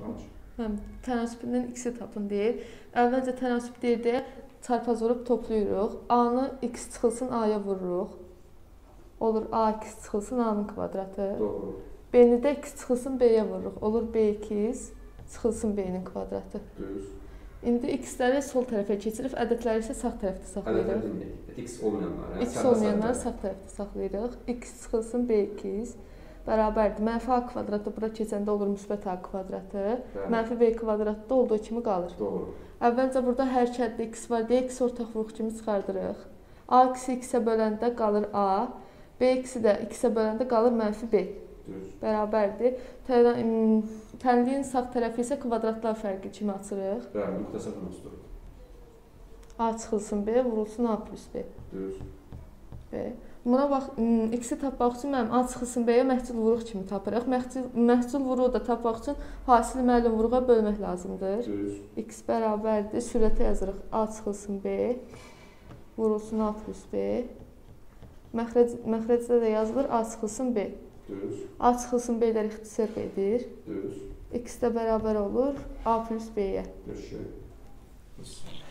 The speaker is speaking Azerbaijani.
Həm tənasibindən x-i tapın deyir. Əvvəlcə tənasib deyir deyə çarpaz vurub toplayırıq. A-nı x çıxılsın A-ya vururuq. Olur A2 çıxılsın A-nın kvadratı. Doğru. B-ni də x çıxılsın B-yə vururuq. Olur B2 çıxılsın B-nin kvadratı. Düz. İndi x-ləri sol tərəfə keçirib, ədədləri isə sağ tərəfdə saxlayırıq. Ədədləri x olmayanları. X olmayanları sağ tərəfdə saxlayırıq. X çıxılsın B2 bərabərdir. Mənfi A kvadratı bura keçəndə olur müsbət A kvadratı. Mənfi B kvadratda olduğu kimi qalır. Doğru. Əvvəlcə burada hər kəddə x var deyə x ortaq vuruq kimi çıxardırıq. A x-ə böləndə qalır A. B x-i də x-ə böləndə qalır mənfi B. Düz. Bərabərdir. Tənliyin sağ tərəfi isə kvadratlar fərqi kimi açırıq. Bəli, müxtəsər nümusdur. A çıxılsın B, vurulsun A plus B. Düz. B. Buna bax, x-i tapmaq üçün mənim A çıxılsın B-yə məhcul vuruq kimi tapırıq. Məhcul vuruğu da tapmaq üçün hasili müəllim vuruğa bölmək lazımdır. Düz. X bərabərdir. Sürətə yazırıq. A çıxılsın B, vurulsun A plus B. Məxrəcdə də yazılır A çıxılsın B. Düz. A çıxılsın B-lər ixtisar edir. Düz. X də bərabər olur A plus B-yə. Düz.